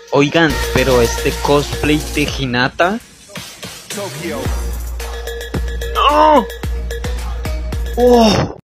Oigan, pero este cosplay de Hinata. ¡No! ¡Oh!